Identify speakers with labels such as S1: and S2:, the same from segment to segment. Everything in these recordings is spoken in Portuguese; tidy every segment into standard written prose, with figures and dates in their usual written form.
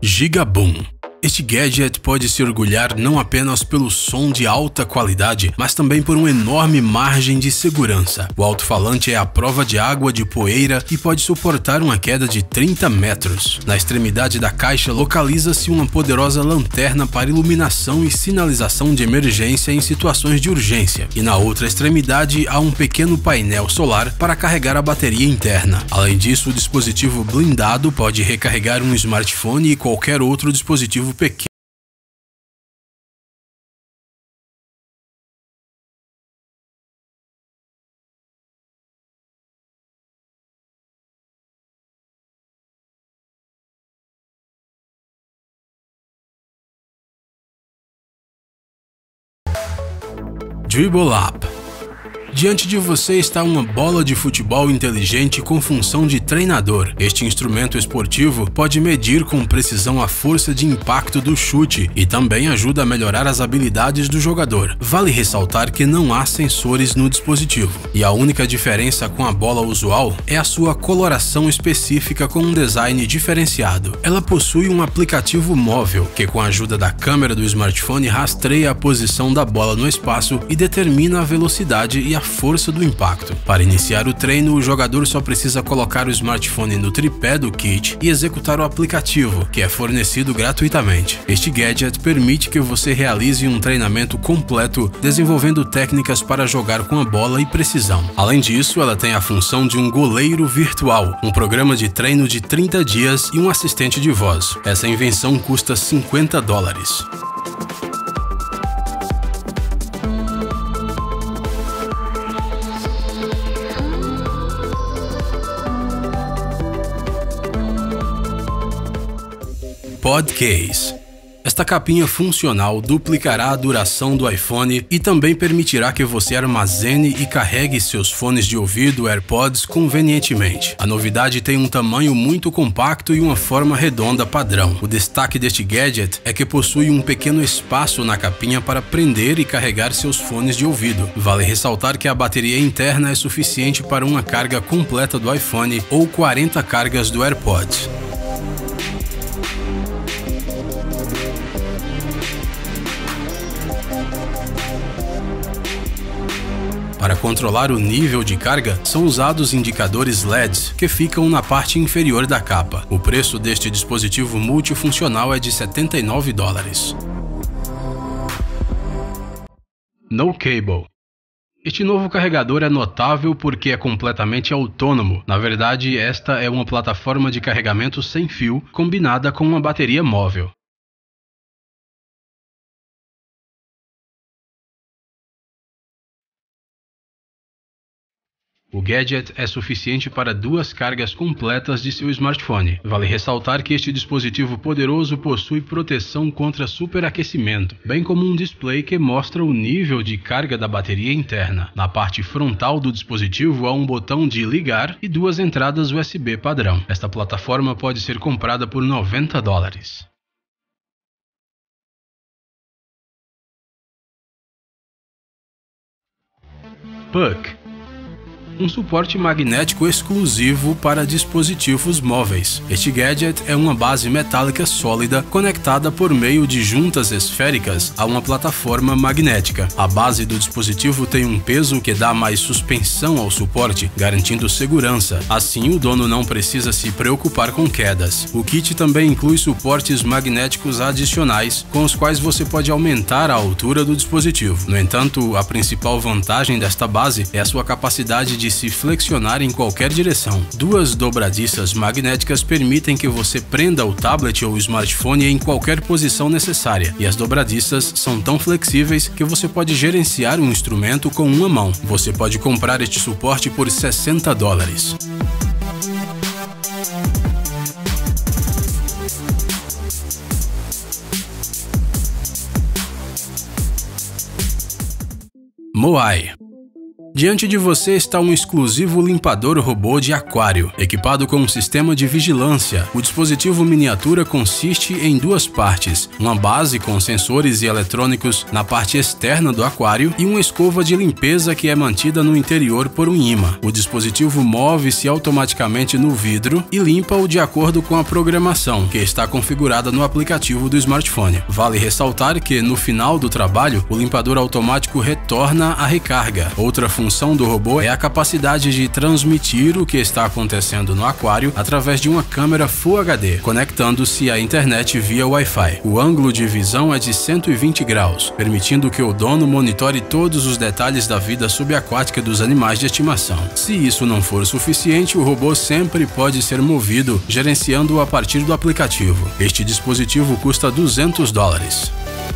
S1: Gigaboom. Este gadget pode se orgulhar não apenas pelo som de alta qualidade, mas também por uma enorme margem de segurança. O alto-falante é à prova de água, de poeira e pode suportar uma queda de 30 metros. Na extremidade da caixa localiza-se uma poderosa lanterna para iluminação e sinalização de emergência em situações de urgência, e na outra extremidade há um pequeno painel solar para carregar a bateria interna. Além disso, o dispositivo blindado pode recarregar um smartphone e qualquer outro dispositivo pequeno. Dribble Up. Diante de você está uma bola de futebol inteligente com função de treinador. Este instrumento esportivo pode medir com precisão a força de impacto do chute e também ajuda a melhorar as habilidades do jogador. Vale ressaltar que não há sensores no dispositivo, e a única diferença com a bola usual é a sua coloração específica com um design diferenciado. Ela possui um aplicativo móvel que, com a ajuda da câmera do smartphone, rastreia a posição da bola no espaço e determina a velocidade e a força do impacto. Para iniciar o treino, o jogador só precisa colocar o smartphone no tripé do kit e executar o aplicativo, que é fornecido gratuitamente. Este gadget permite que você realize um treinamento completo, desenvolvendo técnicas para jogar com a bola e precisão. Além disso, ela tem a função de um goleiro virtual, um programa de treino de 30 dias e um assistente de voz. Essa invenção custa $50. Podcase. Esta capinha funcional duplicará a duração do iPhone e também permitirá que você armazene e carregue seus fones de ouvido AirPods convenientemente. A novidade tem um tamanho muito compacto e uma forma redonda padrão. O destaque deste gadget é que possui um pequeno espaço na capinha para prender e carregar seus fones de ouvido. Vale ressaltar que a bateria interna é suficiente para uma carga completa do iPhone ou 40 cargas do AirPods. Para controlar o nível de carga, são usados indicadores LEDs que ficam na parte inferior da capa. O preço deste dispositivo multifuncional é de $79. No Cable. Este novo carregador é notável porque é completamente autônomo. Na verdade, esta é uma plataforma de carregamento sem fio combinada com uma bateria móvel. O gadget é suficiente para 2 cargas completas de seu smartphone. Vale ressaltar que este dispositivo poderoso possui proteção contra superaquecimento, bem como um display que mostra o nível de carga da bateria interna. Na parte frontal do dispositivo há um botão de ligar e 2 entradas USB padrão. Esta plataforma pode ser comprada por $90. Puck. Um suporte magnético exclusivo para dispositivos móveis. Este gadget é uma base metálica sólida conectada por meio de juntas esféricas a uma plataforma magnética. A base do dispositivo tem um peso que dá mais suspensão ao suporte, garantindo segurança. Assim, o dono não precisa se preocupar com quedas. O kit também inclui suportes magnéticos adicionais, com os quais você pode aumentar a altura do dispositivo. No entanto, a principal vantagem desta base é a sua capacidade de se flexionar em qualquer direção. 2 dobradiças magnéticas permitem que você prenda o tablet ou o smartphone em qualquer posição necessária, e as dobradiças são tão flexíveis que você pode gerenciar um instrumento com uma mão. Você pode comprar este suporte por $60. Moai. Diante de você está um exclusivo limpador robô de aquário, equipado com um sistema de vigilância. O dispositivo miniatura consiste em duas partes, uma base com sensores e eletrônicos na parte externa do aquário e uma escova de limpeza que é mantida no interior por um ímã. O dispositivo move-se automaticamente no vidro e limpa-o de acordo com a programação, que está configurada no aplicativo do smartphone. Vale ressaltar que, no final do trabalho, o limpador automático retorna a recarga. Outra função do robô é a capacidade de transmitir o que está acontecendo no aquário através de uma câmera Full HD, conectando-se à internet via Wi-Fi. O ângulo de visão é de 120 graus, permitindo que o dono monitore todos os detalhes da vida subaquática dos animais de estimação. Se isso não for suficiente, o robô sempre pode ser movido, gerenciando-o a partir do aplicativo. Este dispositivo custa $200.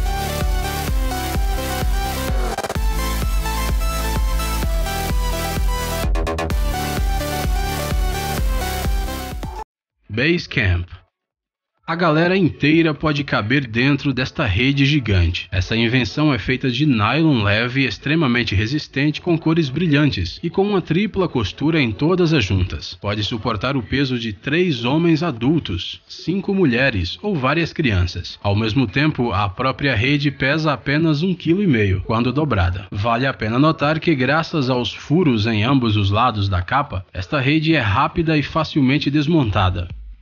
S1: Basecamp. A galera inteira pode caber dentro desta rede gigante. Essa invenção é feita de nylon leve extremamente resistente com cores brilhantes e com uma tripla costura em todas as juntas. Pode suportar o peso de 3 homens adultos, 5 mulheres ou várias crianças. Ao mesmo tempo, a própria rede pesa apenas 1,5 kg quando dobrada. Vale a pena notar que, graças aos furos em ambos os lados da capa, esta rede é rápida e facilmente desmontada.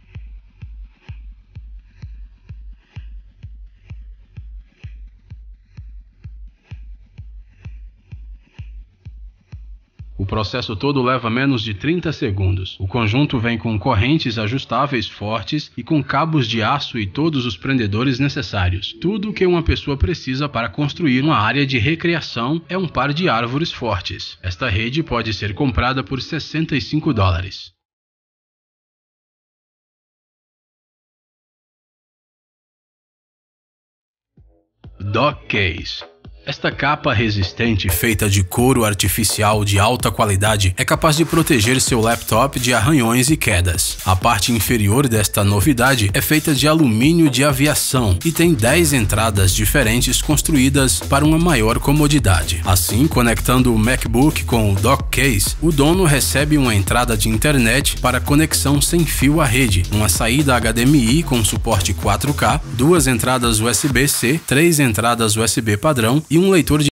S1: O processo todo leva menos de 30 segundos. O conjunto vem com correntes ajustáveis fortes e com cabos de aço e todos os prendedores necessários. Tudo o que uma pessoa precisa para construir uma área de recreação é um par de árvores fortes. Esta rede pode ser comprada por $65. Dock Case. Esta capa resistente, feita de couro artificial de alta qualidade, é capaz de proteger seu laptop de arranhões e quedas. A parte inferior desta novidade é feita de alumínio de aviação e tem 10 entradas diferentes construídas para uma maior comodidade. Assim, conectando o MacBook com o dock case, o dono recebe uma entrada de internet para conexão sem fio à rede, uma saída HDMI com suporte 4K, 2 entradas USB-C, 3 entradas USB padrão e um leitor de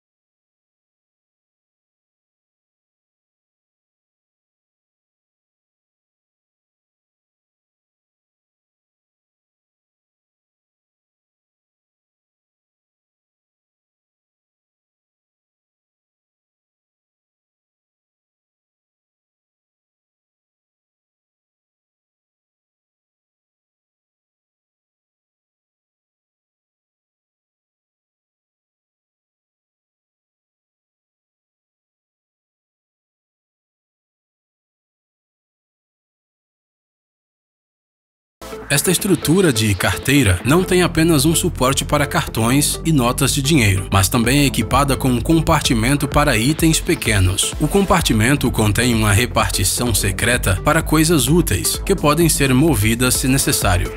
S1: Esta estrutura de carteira não tem apenas um suporte para cartões e notas de dinheiro, mas também é equipada com um compartimento para itens pequenos. O compartimento contém uma repartição secreta para coisas úteis, que podem ser movidas se necessário.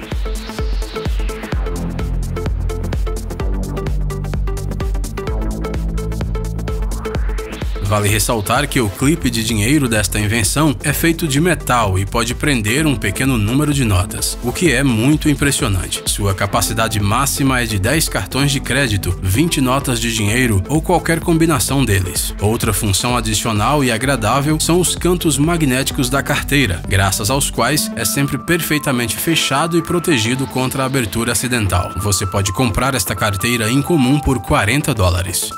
S1: Vale ressaltar que o clipe de dinheiro desta invenção é feito de metal e pode prender um pequeno número de notas, o que é muito impressionante. Sua capacidade máxima é de 10 cartões de crédito, 20 notas de dinheiro ou qualquer combinação deles. Outra função adicional e agradável são os cantos magnéticos da carteira, graças aos quais é sempre perfeitamente fechado e protegido contra a abertura acidental. Você pode comprar esta carteira incomum por $40.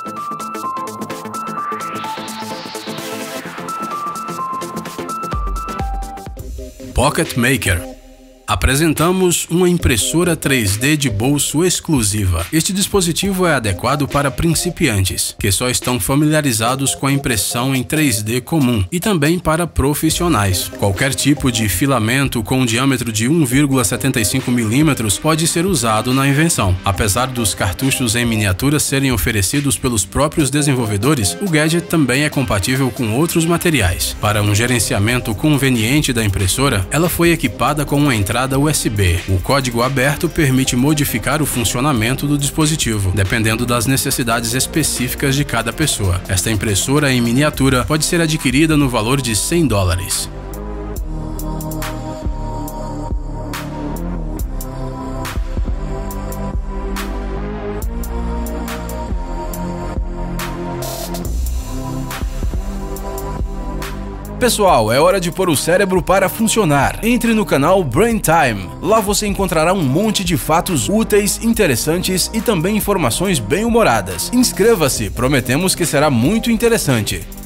S1: Pocket Maker. Apresentamos uma impressora 3D de bolso exclusiva. Este dispositivo é adequado para principiantes, que só estão familiarizados com a impressão em 3D comum, e também para profissionais. Qualquer tipo de filamento com um diâmetro de 1,75 mm pode ser usado na invenção. Apesar dos cartuchos em miniatura serem oferecidos pelos próprios desenvolvedores, o gadget também é compatível com outros materiais. Para um gerenciamento conveniente da impressora, ela foi equipada com uma entrada entrada USB. O código aberto permite modificar o funcionamento do dispositivo, dependendo das necessidades específicas de cada pessoa. Esta impressora em miniatura pode ser adquirida no valor de $100.
S2: Pessoal, é hora de pôr o cérebro para funcionar. Entre no canal Brain Time. Lá você encontrará um monte de fatos úteis, interessantes e também informações bem-humoradas. Inscreva-se, prometemos que será muito interessante.